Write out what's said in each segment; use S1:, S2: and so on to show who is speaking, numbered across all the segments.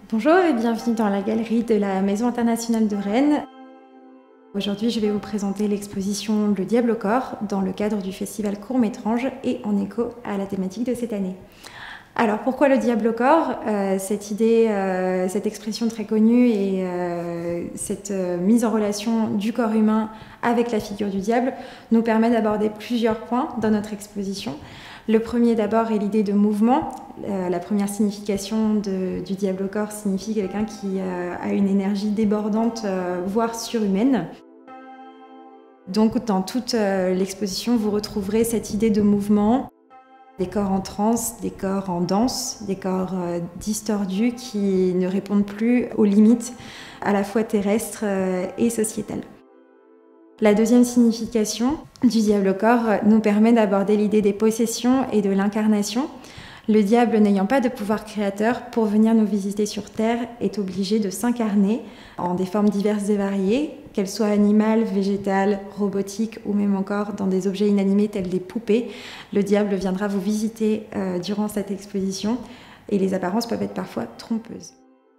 S1: Bonjour et bienvenue dans la galerie de la Maison internationale de Rennes. Aujourd'hui, je vais vous présenter l'exposition Le Diable au corps dans le cadre du festival Courts-Métranges et en écho à la thématique de cette année. Alors pourquoi le diable au corps? Cette idée, cette expression très connue et cette mise en relation du corps humain avec la figure du diable nous permet d'aborder plusieurs points dans notre exposition. Le premier d'abord est l'idée de mouvement. La première signification du diable au corps signifie quelqu'un qui a une énergie débordante, voire surhumaine. Donc dans toute l'exposition, vous retrouverez cette idée de mouvement. Des corps en transe, des corps en danse, des corps distordus qui ne répondent plus aux limites à la fois terrestres et sociétales. La deuxième signification du diable au corps nous permet d'aborder l'idée des possessions et de l'incarnation. Le diable, n'ayant pas de pouvoir créateur, pour venir nous visiter sur Terre, est obligé de s'incarner en des formes diverses et variées, qu'elles soient animales, végétales, robotiques ou même encore dans des objets inanimés tels des poupées. Le diable viendra vous visiter durant cette exposition et les apparences peuvent être parfois trompeuses.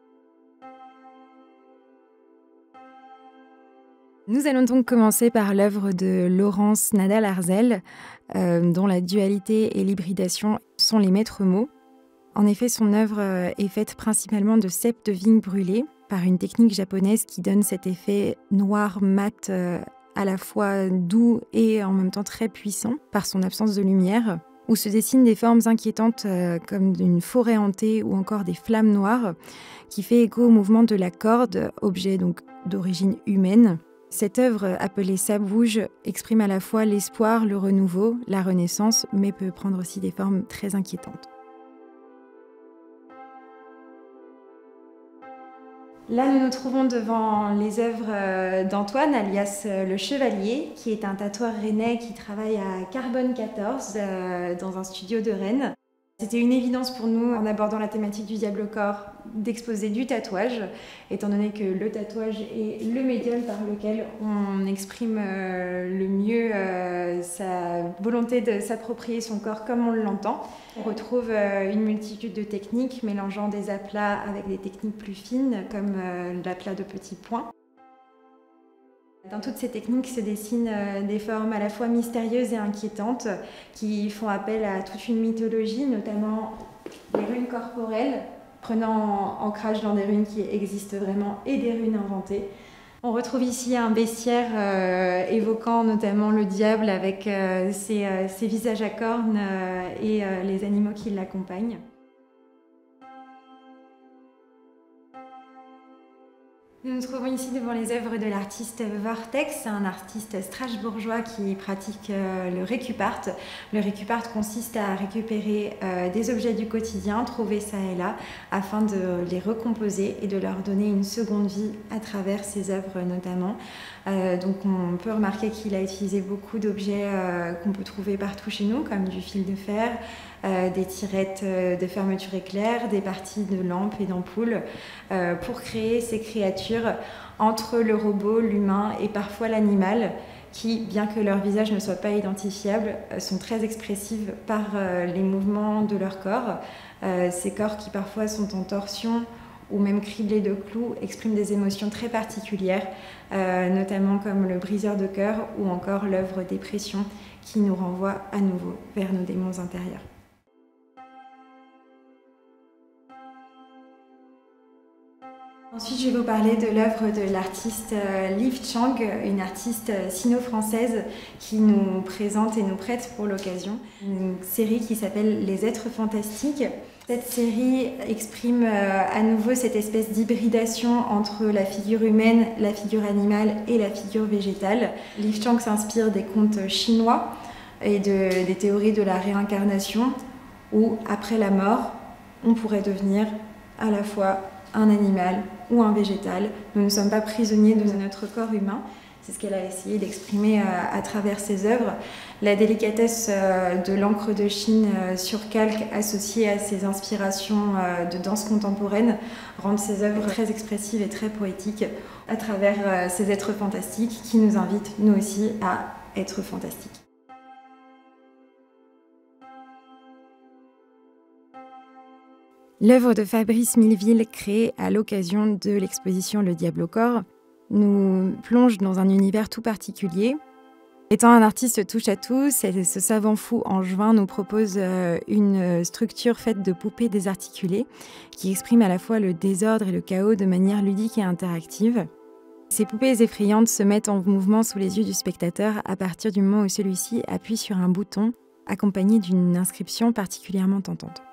S1: Nous allons donc commencer par l'œuvre de Laurence Nadal-Arzel, dont la dualité et l'hybridation sont les maîtres mots. En effet, son œuvre est faite principalement de cèpes de vigne brûlées par une technique japonaise qui donne cet effet noir mat à la fois doux et en même temps très puissant par son absence de lumière, où se dessinent des formes inquiétantes comme une forêt hantée ou encore des flammes noires qui fait écho au mouvement de la corde, objet donc d'origine humaine. Cette œuvre, appelée Ça bouge, exprime à la fois l'espoir, le renouveau, la renaissance, mais peut prendre aussi des formes très inquiétantes. Là, nous nous trouvons devant les œuvres d'Antoine, alias Le Chevalier, qui est un tatoueur rennais qui travaille à Carbone 14, dans un studio de Rennes. C'était une évidence pour nous, en abordant la thématique du diable au corps, d'exposer du tatouage, étant donné que le tatouage est le médium par lequel on exprime le mieux sa volonté de s'approprier son corps comme on l'entend. On retrouve une multitude de techniques mélangeant des aplats avec des techniques plus fines, comme l'aplat de petits points. Dans toutes ces techniques se dessinent des formes à la fois mystérieuses et inquiétantes qui font appel à toute une mythologie, notamment les runes corporelles, prenant ancrage dans des runes qui existent vraiment et des runes inventées. On retrouve ici un bestiaire évoquant notamment le diable avec ses visages à cornes et les animaux qui l'accompagnent. Nous nous trouvons ici devant les œuvres de l'artiste Vortex, un artiste strasbourgeois qui pratique le récupart. Le récupart consiste à récupérer des objets du quotidien, trouvés ça et là, afin de les recomposer et de leur donner une seconde vie à travers ses œuvres notamment. Donc on peut remarquer qu'il a utilisé beaucoup d'objets qu'on peut trouver partout chez nous, comme du fil de fer, des tirettes de fermeture éclair, des parties de lampes et d'ampoules, pour créer ces créatures entre le robot, l'humain et parfois l'animal, qui, bien que leur visage ne soit pas identifiable, sont très expressives par les mouvements de leur corps. Ces corps qui parfois sont en torsion ou même criblés de clous expriment des émotions très particulières, notamment comme le briseur de cœur ou encore l'œuvre Dépression, qui nous renvoie à nouveau vers nos démons intérieurs. Ensuite, je vais vous parler de l'œuvre de l'artiste Liv Chang, une artiste sino-française qui nous présente et nous prête pour l'occasion une série qui s'appelle Les Êtres Fantastiques. Cette série exprime à nouveau cette espèce d'hybridation entre la figure humaine, la figure animale et la figure végétale. Liv Chang s'inspire des contes chinois et des théories de la réincarnation où, après la mort, on pourrait devenir à la fois un animal ou un végétal. Nous ne sommes pas prisonniers de notre corps humain. C'est ce qu'elle a essayé d'exprimer à travers ses œuvres. La délicatesse de l'encre de Chine sur calque associée à ses inspirations de danse contemporaine rendent ses œuvres très expressives et très poétiques à travers ces êtres fantastiques qui nous invitent, nous aussi, à être fantastiques. L'œuvre de Fabrice Milleville, créée à l'occasion de l'exposition Le Diable au corps, nous plonge dans un univers tout particulier. Étant un artiste touche-à-tout, ce savant fou angevin nous propose une structure faite de poupées désarticulées qui exprime à la fois le désordre et le chaos de manière ludique et interactive. Ces poupées effrayantes se mettent en mouvement sous les yeux du spectateur à partir du moment où celui-ci appuie sur un bouton accompagné d'une inscription particulièrement tentante.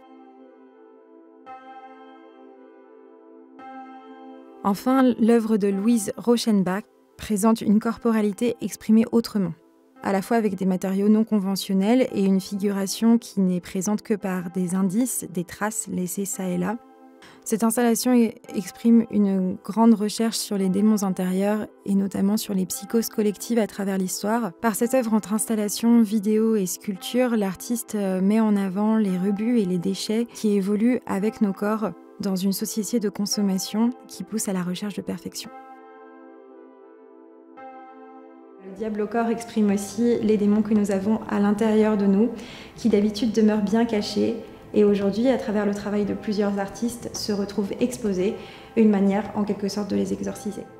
S1: Enfin, l'œuvre de Louise Rochenbach présente une corporalité exprimée autrement, à la fois avec des matériaux non conventionnels et une figuration qui n'est présente que par des indices, des traces laissées ça et là. Cette installation exprime une grande recherche sur les démons intérieurs et notamment sur les psychoses collectives à travers l'histoire. Par cette œuvre entre installation, vidéo et sculpture, l'artiste met en avant les rebuts et les déchets qui évoluent avec nos corps dans une société de consommation qui pousse à la recherche de perfection. Le diable au corps exprime aussi les démons que nous avons à l'intérieur de nous, qui d'habitude demeurent bien cachés et aujourd'hui, à travers le travail de plusieurs artistes, se retrouvent exposés, une manière en quelque sorte de les exorciser.